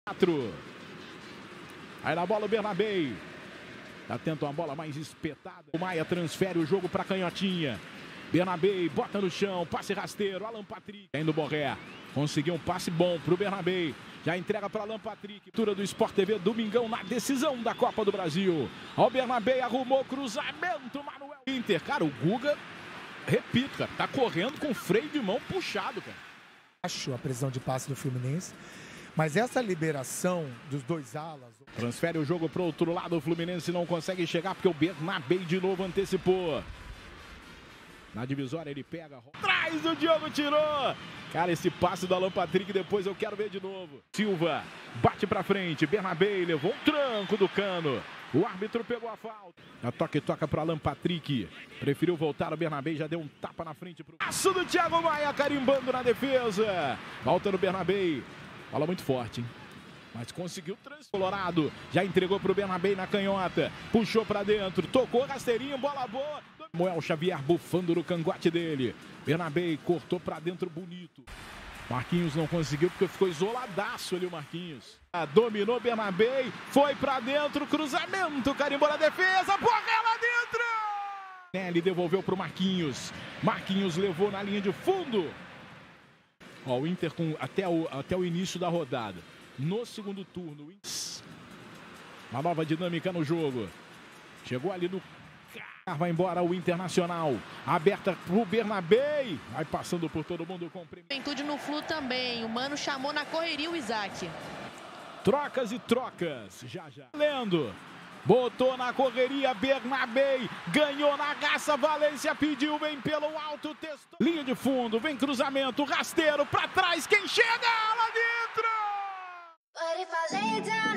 Aí na bola o Bernabé. Atento a uma bola mais espetada. O Maia transfere o jogo para Canhotinha. Bernabé bota no chão, passe rasteiro. Alan Patrick. Ainda o Borré. Conseguiu um passe bom para o Bernabé. Já entrega para Alan Patrick. Cultura do Sport TV, domingão na decisão da Copa do Brasil. O Bernabé arrumou cruzamento. Manuel Inter. Cara, o Guga, repito, cara, tá correndo com freio de mão puxado, cara. Acho a precisão de passe do Fluminense. Mas essa liberação dos dois alas... Transfere o jogo para o outro lado. O Fluminense não consegue chegar porque o Bernabé de novo antecipou. Na divisória ele pega. Traz, o Diogo tirou. Cara, esse passe do Alan Patrick depois eu quero ver de novo. Silva bate para frente. Bernabé levou um tranco do Cano. O árbitro pegou a falta. A toca para Alan Patrick. Preferiu voltar. O Bernabé já deu um tapa na frente. Passo do Thiago Maia carimbando na defesa. Volta no Bernabé. Bola muito forte, hein? Mas conseguiu Colorado. Já entregou para o Bernabé na canhota. Puxou para dentro. Tocou rasteirinho. Bola boa. Moel Xavier bufando no cangote dele. Bernabé cortou para dentro bonito. Marquinhos não conseguiu porque ficou isoladaço ali o Marquinhos. Dominou Bernabé. Foi para dentro. Cruzamento. Carimbou na defesa. Borré lá dentro. Ele devolveu para o Marquinhos. Marquinhos levou na linha de fundo. Ó, o Inter até o início da rodada. No segundo turno, uma nova dinâmica no jogo. Chegou ali no carro, vai embora o Internacional. Aberta pro Bernabé. Vai passando por todo mundo com Juventude no Flu também. O Mano chamou na correria o Isaac. Trocas e trocas. Já. Lendo. Botou na correria, Bernabé, ganhou na raça, Valência pediu, vem pelo alto, testou. Linha de fundo, vem cruzamento, rasteiro, pra trás, quem chega? Lá dentro!